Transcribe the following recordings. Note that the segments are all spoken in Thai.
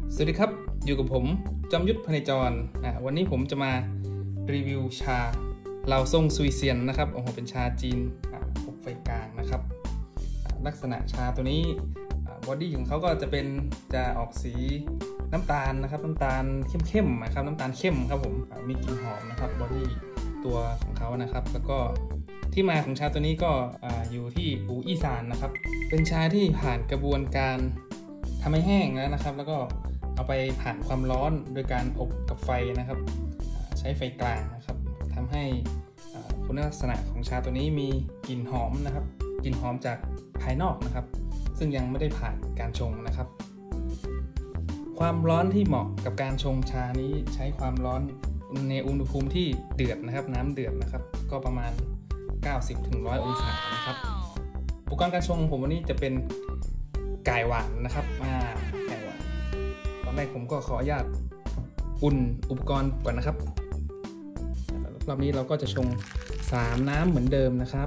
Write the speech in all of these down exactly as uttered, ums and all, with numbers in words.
สวัสดีครับอยู่กับผมจอมยุทธพเนจรอ่าวันนี้ผมจะมารีวิวชาเหล่าซ่งซุยเซียนนะครับโอ้โหเป็นชาจีนอบไฟกลางนะครับลักษณะชาตัวนี้บอดี้ของเขาก็จะเป็นจะออกสีน้ำตาลนะครับน้ำตาลเข้มๆนะครับน้ำตาลเข้มครับผมมีกลิ่นหอมนะครับบอดี้ตัวของเขานะครับแล้วก็ที่มาของชาตัวนี้ก็อยู่ที่อู่อี้ซานนะครับเป็นชาที่ผ่านกระบวนการทำให้แห้งแล้วนะครับแล้วก็เอาไปผ่านความร้อนโดยการอบกับไฟนะครับใช้ไฟกลางนะครับทำให้คุณลักษณะของชาตัวนี้มีกลิ่นหอมนะครับกลิ่นหอมจากภายนอกนะครับซึ่งยังไม่ได้ผ่านการชงนะครับความร้อนที่เหมาะกับการชงชานี้ใช้ความร้อนในอุณหภูมิที่เดือดนะครับน้ำเดือดนะครับก็ประมาณ เก้าสิบถึงหนึ่งร้อย องศานะครับอุปกรณ์การชงของผมวันนี้จะเป็นไก่หวานนะครับมาไก่หวานตอนแรกผมก็ขออนุญาตอุ่นอุปกรณ์ก่อนนะครับรอบนี้เราก็จะชงสามน้ำเหมือนเดิมนะครับ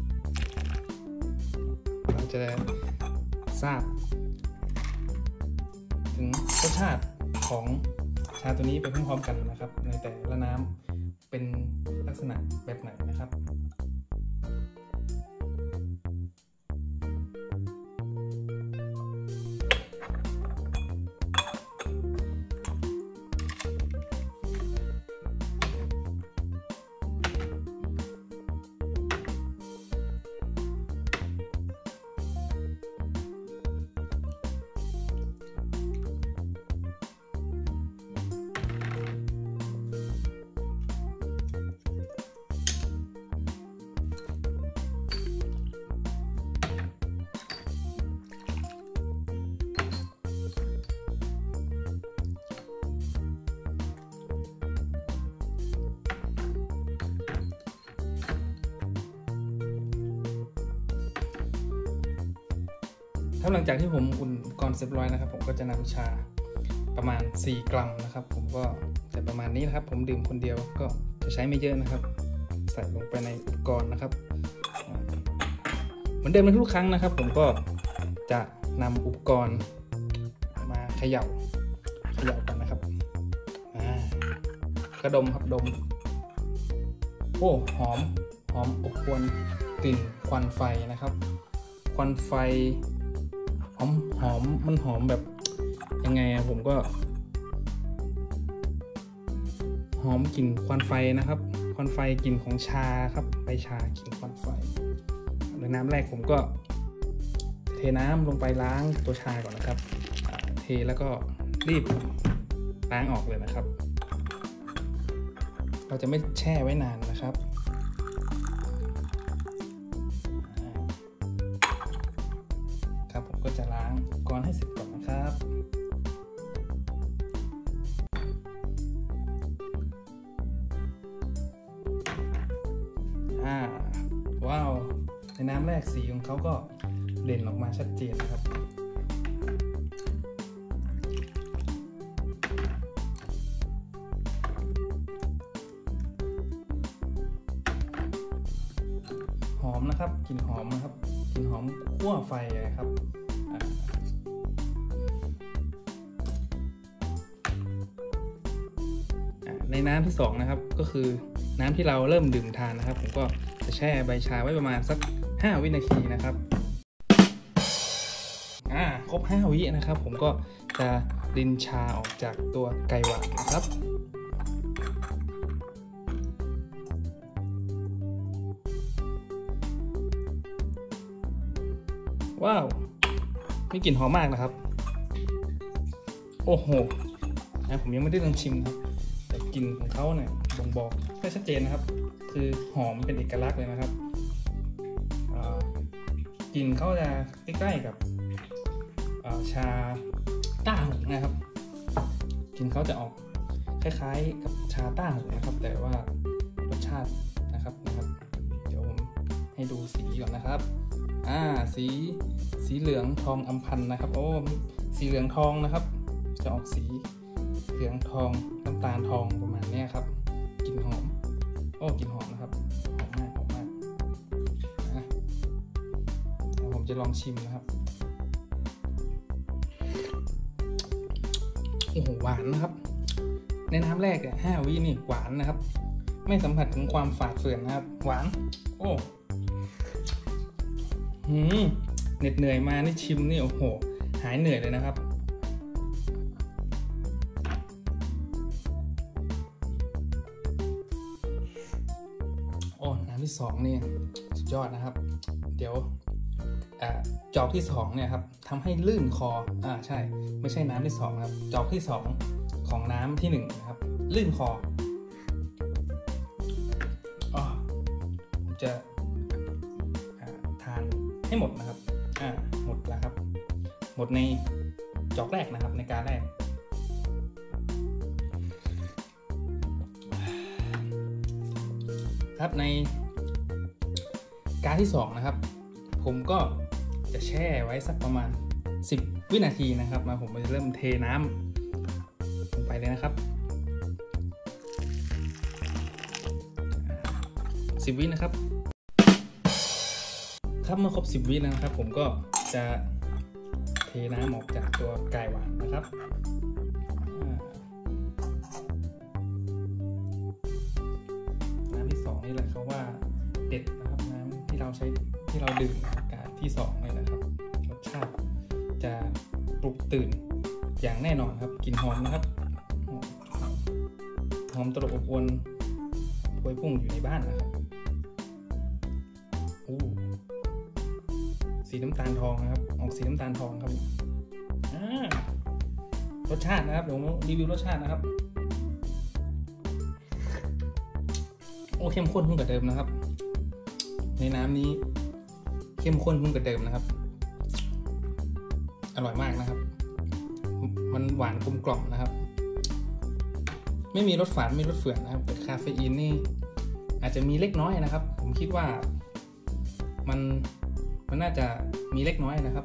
เราจะทราบถึงรสชาติของชาตัวนี้ไปพร้อมๆกันนะครับในแต่ละน้ำเป็นลักษณะแบบไหนนะครับถ้าหลังจากที่ผมอุ่นก่อนเสร็จร้อยนะครับผมก็จะนำชาประมาณสี่กรัมนะครับผมก็จะประมาณนี้นะครับผมดื่มคนเดียวก็จะใช้ไม่เยอะนะครับใส่ลงไปในอุปกรณ์นะครับเหมือนเดิมในทุกครั้งนะครับผมก็จะนำอุปกรณ์มาเขย่าเขย่ากันนะครับกระดมครับดมโอ้หอมหอมอบอวลกลิ่นควันไฟนะครับควันไฟหอมหอมมันหอมแบบยังไงอะผมก็หอมกลิ่นควันไฟนะครับควันไฟกลิ่นของชาครับใบชากลิ่นควันไฟในน้ำแรกผมก็เทน้ำลงไปล้างตัวชาก่อนนะครับเทแล้วก็รีบล้างออกเลยนะครับเราจะไม่แช่ไว้นานนะครับก็จะล้างอุปกรณ์ให้เสร็จก่อนนะครับอ่าว้าวในน้ำแรกสีของเขาก็เด่นออกมาชัดเจนนะครับหอมนะครับกลิ่นหอมนะครับกลิ่นหอมคั่วไฟนะครับในน้ำที่สองนะครับก็คือน้ำที่เราเริ่มดื่มทานนะครับผมก็จะแช่ใบชาไว้ประมาณสักห้าวินาทีนะครับอ่าครบห้าวินะครับผมก็จะรินชาออกจากตัวไก่หวานนะครับว้าวมีกลิ่นหอมมากนะครับโอ้โหนะผมยังไม่ได้ลองชิมครับแต่กลิ่นของเขาเนี่ยบ่งบอกได้ชัดเจนนะครับคือหอมเป็นเอกลักษณ์เลยนะครับกลิ่นเขาจะใกล้ๆกับชาต้าหูนะครับกลิ่นเขาจะออกคล้ายๆกับชาต้าหูนะครับแต่ว่ารสชาตินะครับนะครับเดี๋ยวผมให้ดูสีก่อนนะครับอ่าสีสีเหลืองทองอำพันนะครับโอ้สีเหลืองทองนะครับจะออกสีเหลืองทองน้ำตาลทองประมาณนี้ครับกลิ่นหอมโอ้กลิ่นหอมนะครับหอมมากหอมมากนะเดี๋ยวผมจะลองชิมนะครับ อโอ้โหหวานนะครับในน้ำแรกเนี่ยห้าวินี่หวานนะครับไม่สัมผัสถึงความฝาดเฟือนนะครับหวานโอ้หืมเหน็ดเหนื่อยมานี่ชิมนี่โอ้โหหายเหนื่อยเลยนะครับโอ้น้ำที่สองนี่สุดยอดนะครับเดี๋ยวจอกที่สองเนี่ยครับทำให้ลื่นคออ่าใช่ไม่ใช่น้ำที่สองครับจอกที่สองของน้ำที่หนึ่งนะครับลื่นคออ๋อผมจะทานให้หมดนะครับอ่าหมดแล้วครับหมดในจอกแรกนะครับในการแรกครับในการที่สองนะครับผมก็จะแช่ไว้สักประมาณสิบวินาทีนะครับมาผมจะเริ่มเทน้ำลงไปเลยนะครับสิบวินะครับครับเมื่อครบสิบวิแล้วนะครับผมก็จะเทน้ำออกจากตัวไก่หวานนะครับน้ำที่สองนี่แหละเขาว่าเด็ดนะครับน้ำที่เราใช้ที่เราดื่มการที่สองเลยนะครับรสชาติจะปลุกตื่นอย่างแน่นอนครับกลิ่นหอมนะครับหอมตลบอบอวนพวยพุ่งอยู่ในบ้านนะครับอู้สีน้ำตาลทองนะครับออกสีน้ำตาลทองครับอ่ารสชาตินะครับเดี๋ยวรีวิวรสชาตินะครับโอ้เข้มข้นขึ้นกว่าเดิมนะครับในน้ำนี้เข้มข้นขึ้นกว่าเดิมนะครับอร่อยมากนะครับมันหวานกลมกล่อมนะครับไม่มีรสฝาดไม่มีรสเฟื่อนนะครับแต่คาเฟอีนนี่อาจจะมีเล็กน้อยนะครับผมคิดว่ามันมันน่าจะมีเล็กน้อยนะครับ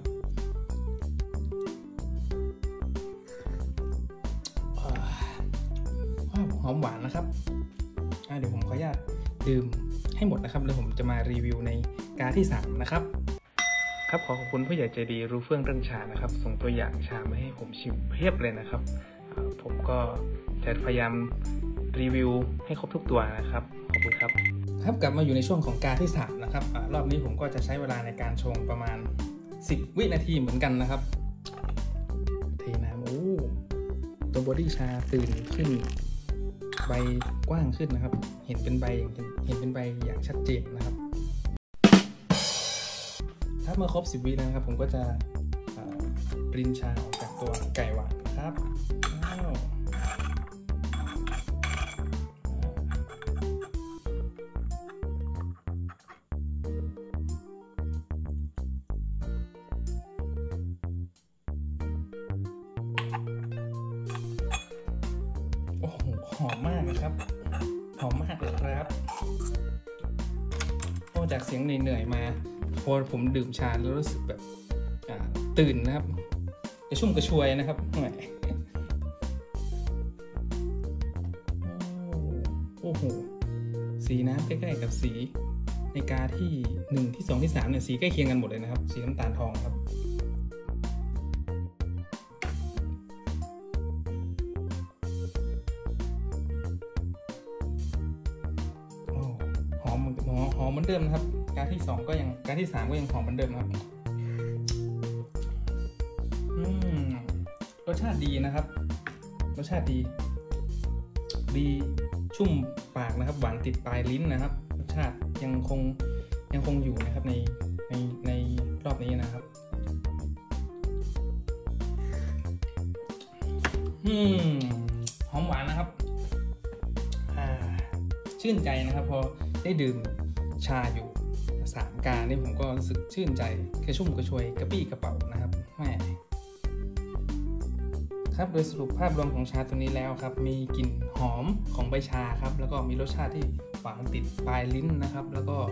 หอมหวานนะครับเดี๋ยวผมขออนุญาตดื่มให้หมดนะครับแล้วผมจะมารีวิวในการที่สามนะครับครับขอขอบคุณผู้ใหญ่ใจดีรู้เฟื่องเรื่องชานะครับส่งตัวอย่างชามาให้ผมชิมเพียบเลยนะครับผมก็จะพยายามรีวิวให้ครบทุกตัวนะครับขอบคุณครับครับกลับมาอยู่ในช่วงของการที่สามนะครับรอบนี้ผมก็จะใช้เวลาในการชงประมาณสิบวินาทีเหมือนกันนะครับเทน้ำโอ้ตัวบอดี้ชาตื่นขึ้นใบกว้างขึ้นนะครับเห็นเป็นใบเห็นเป็นใบอย่างชัดเจนนะครับถ้าเมื่อครบสิบวิแล้วนะครับผมก็จะปริ้นชาออกจากตัวไก่หวานนะครับโอ้โหหอมมากนะครับหอมมากเลยครับพอจากเสียงเหนื่อยๆมาพอผมดื่มชาแล้วรู้สึกแบบตื่นนะครับกระชุ่มกระชวยนะครับโอ้โหสีน้ำใกล้ๆกับสีในกาที่หนึ่งที่สองที่สามเนี่ยสีใกล้เคียงกันหมดเลยนะครับสีน้ำตาลทองครับหอมหอมเหมือนเดิมนะครับการที่สองก็ยังการที่สามก็ยังหอมเหมือนเดิมครับอืมรสชาติดีนะครับรสชาติดีดีชุ่มปากนะครับหวานติดปลายลิ้นนะครับรสชาติยังคงยังคงอยู่นะครับในในในรอบนี้นะครับอืมหอมหวานนะครับอ่าชื่นใจนะครับพอได้ดื่มชาอยู่สามกานี่ผมก็รู้สึกชื่นใจกระชุ่มกระชวยกระปี้กระเป๋านะครับแม่ครับโดยสรุปภาพรวมของชาตัวนี้แล้วครับมีกลิ่นหอมของใบชาครับแล้วก็มีรสชาติที่หวานติดปลายลิ้นนะครับแล้วก็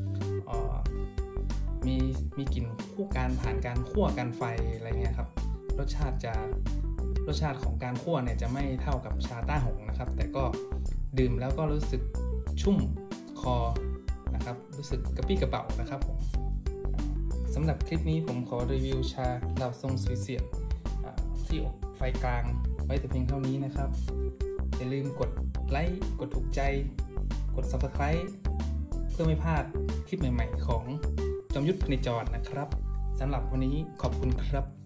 มีมีกลิ่นคู่การผ่านการคั่วการไฟอะไรเงี้ยครับรสชาติจะรสชาติของการคั่วเนี่ยจะไม่เท่ากับชาต้าหงนะครับแต่ก็ดื่มแล้วก็รู้สึกชุ่มคอนะครับรู้สึกกระปี้กระเป๋านะครับผมสำหรับคลิปนี้ผมขอรีวิวชาเหล่าทรงซุยเซียนที่อบไฟกลางไว้ว้แต่เพียงเท่านี้นะครับอย่าลืมกดไลค์กดถูกใจกด ซับสไครบ์ เพื่อไม่พลาดคลิปใหม่ๆของจอมยุทธพเนจรนะครับสำหรับวันนี้ขอบคุณครับ